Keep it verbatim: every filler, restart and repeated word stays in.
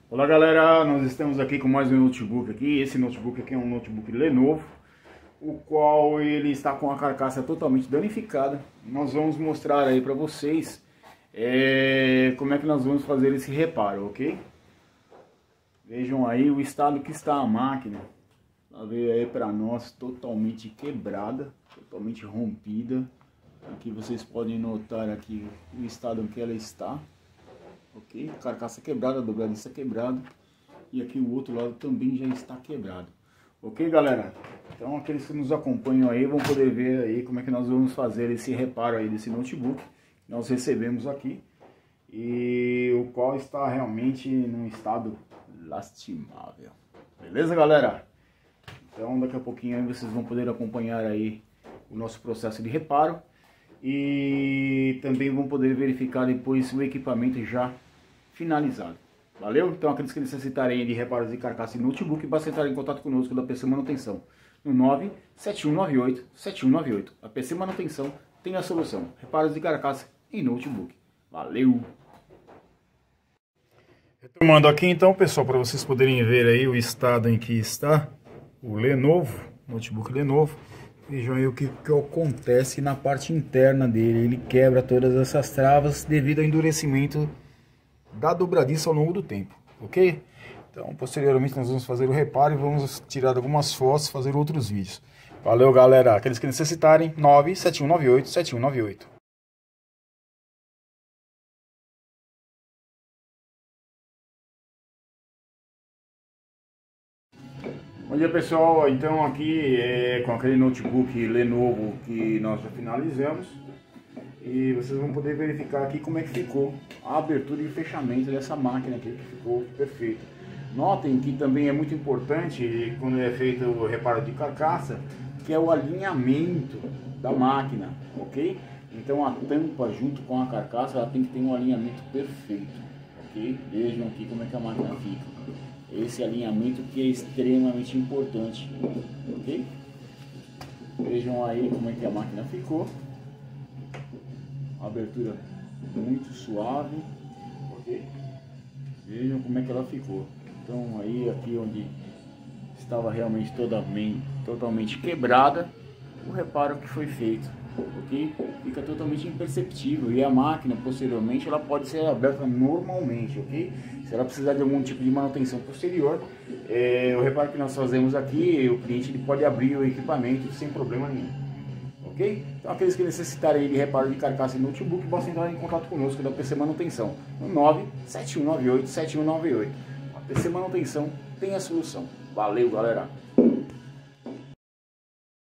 Olá galera, nós estamos aqui com mais um notebook aqui. Esse notebook aqui é um notebook Lenovo, o qual ele está com a carcaça totalmente danificada. Nós vamos mostrar aí para vocês é, como é que nós vamos fazer esse reparo, ok? Vejam aí o estado que está a máquina. Ela veio aí para nós totalmente quebrada, totalmente rompida. Aqui vocês podem notar aqui o estado em que ela está. Ok? Carcaça quebrada, dobradiça quebrada. E aqui o outro lado também já está quebrado. Ok, galera? Então aqueles que nos acompanham aí vão poder ver aí como é que nós vamos fazer esse reparo aí desse notebook que nós recebemos aqui. E o qual está realmente num estado lastimável. Beleza, galera? Então daqui a pouquinho aí vocês vão poder acompanhar aí o nosso processo de reparo. E também vão poder verificar depois o equipamento já finalizado. Valeu? Então aqueles que necessitarem de reparos de carcaça e notebook, basta entrar em contato conosco da P C Manutenção no nove sete um nove oito sete um nove oito. A P C Manutenção tem a solução. Reparos de carcaça e notebook. Valeu! Retomando aqui então, pessoal, para vocês poderem ver aí o estado em que está o Lenovo, notebook Lenovo. Vejam aí o que, que acontece na parte interna dele. Ele quebra todas essas travas devido ao endurecimento da dobradiça ao longo do tempo, ok? Então, posteriormente nós vamos fazer o reparo e vamos tirar algumas fotos, fazer outros vídeos. Valeu, galera! Aqueles que necessitarem, nove sete um nove oito sete um nove oito. Bom dia, pessoal. Então aqui é com aquele notebook Lenovo que nós já finalizamos. E vocês vão poder verificar aqui como é que ficou a abertura e fechamento dessa máquina aqui, que ficou perfeito. Notem que também é muito importante quando é feito o reparo de carcaça, que é o alinhamento da máquina, ok? Então a tampa junto com a carcaça, ela tem que ter um alinhamento perfeito, ok? Vejam aqui como é que a máquina fica. Esse alinhamento que é extremamente importante, ok? Vejam aí como é que a máquina ficou. Abertura muito suave, ok? Vejam como é que ela ficou. Então aí aqui onde estava realmente totalmente, totalmente quebrada, o reparo que foi feito, ok? Fica totalmente imperceptível e a máquina posteriormente ela pode ser aberta normalmente, ok? Se ela precisar de algum tipo de manutenção posterior, é, o reparo que nós fazemos aqui, o cliente ele pode abrir o equipamento sem problema nenhum, ok? Então aqueles que necessitarem de reparo de carcaça e notebook, basta entrar em contato conosco da P C Manutenção no nove sete um nove oito sete um nove oito. A P C Manutenção tem a solução. Valeu, galera!